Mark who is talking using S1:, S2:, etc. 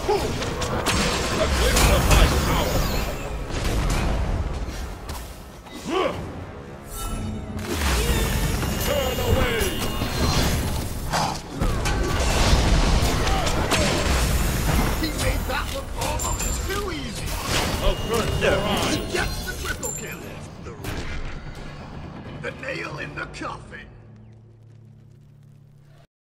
S1: A glimpse of my power! Turn away!
S2: He made that look almost too easy.
S1: A first
S2: He gets the triple kill. The nail in the coffin.